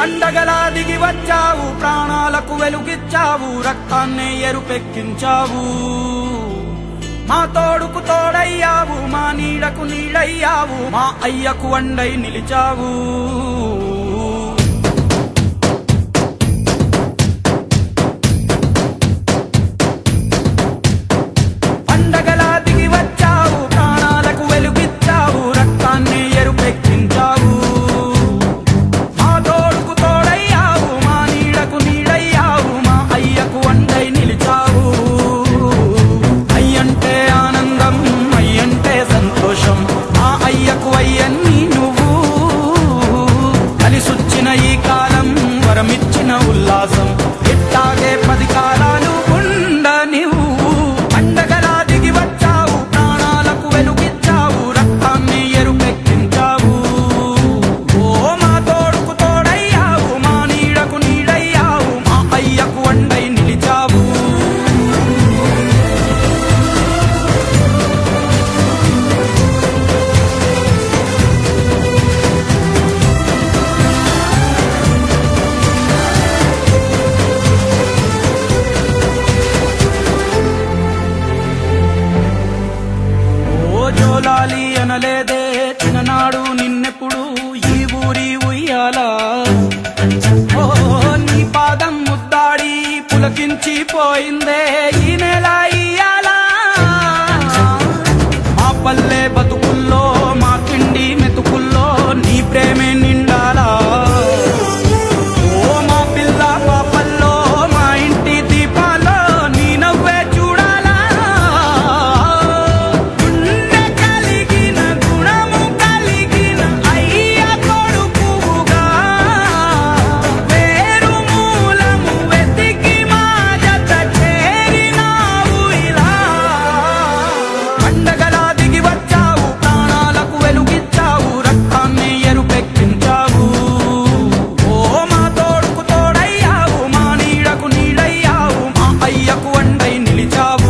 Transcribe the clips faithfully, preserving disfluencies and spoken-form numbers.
పండగలా దిగి వచ్చావు, ప్రాణాలకు వెలుగిచ్చావు, రక్తాన్నే ఎరుపెక్కించావు. మా తోడుకు తోడయ్యావు, మా నీడకు నీడయ్యావు, మా అయ్యకు అండై నిలిచావు. పండగలా దిగి వచ్చావు, ప్రాణాలకు వెలుగిచ్చావు, రక్తాన్నే ఎరుపెక్కించావు. మా తోడుకు తోడయ్యావు, మా నీడకు నీడయ్యావు, మా అయ్యకు అండై నిలిచావు. అయ్యంటే ఆనందం, అయ్యంటే సంతోషం, మా అయ్యకు అయ్యన్ని నువ్వు. కలిసొచ్చిన ఈ కాలం వరమిచ్చిన ఉల్లాసం, ఇట్టాగే పది కాలాలు ఉండనివ్వు. పండగలా దిగి వచ్చావు, ప్రాణాలకు వెలుగిచ్చావు, రక్తాన్ని ఎరుపెక్కించావు. ఓ మా తోడుకు తోడయ్యావు, మా నీడకు నీడయ్యావు, మా అయ్యకు అండై నిలిచావు. జోలాలి అనలేదే చిన్ననాడు నిన్నెప్పుడు ఈ ఊరి ఉయ్యాలా. ఓ నీ పాదం ముద్దాడి పులకించి పోయిందే ఈ నెల ఇయ్యాలా. మా పల్లె బతుకుల్లో, మా తిండి మెతుకుల్లో నీ ప్రేమే నిండాలా. ఓ మా పిల్ల పాపల్లో, మా ఇంటి దీపాల్లో నీ నవ్వే చూడాలా. పండగలా దిగి వచ్చావు, ప్రాణాలకు వెలుగిచ్చావు, రక్తాన్ని ఎరుపెక్కించావు. ఓ మా తోడుకు తోడయ్యావు, మా నీడకు నీడయ్యావు, మా అయ్యకు అండై నిలిచావు.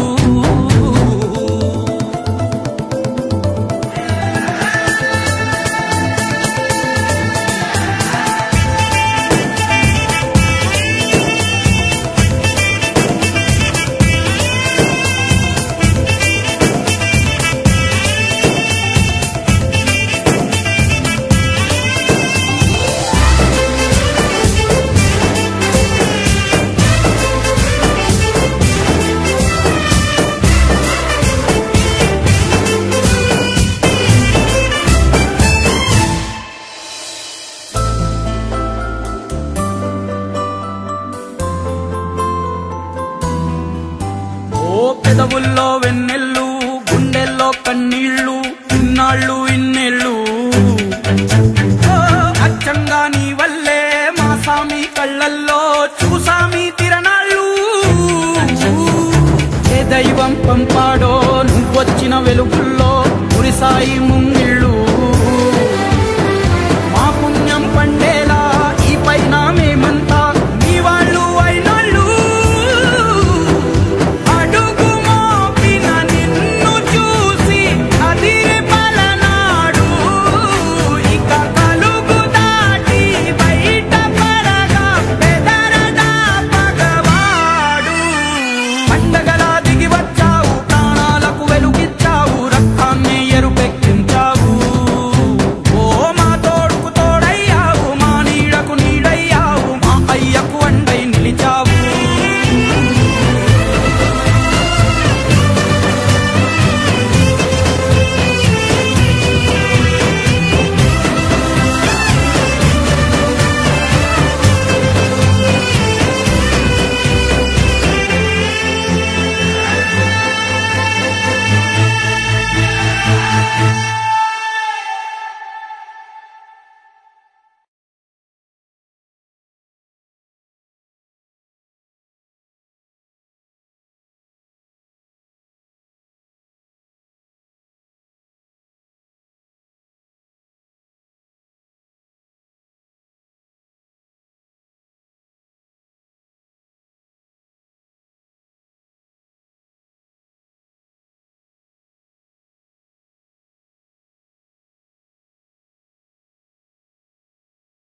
ఓ పెదవుల్లో వెన్నెల్లు, గుండెల్లో కన్నీళ్లు, ఇన్నాళ్ళు ఇన్నేళ్ళు. ఓ అచ్చంగా నీ వల్లే మా సామి కళ్ళల్లో చూసామి తిరణాళ్ళు. ఏ దైవం పంపాడో నువ్వొచ్చిన వెలుగుల్లో, మురిసాయి ముందు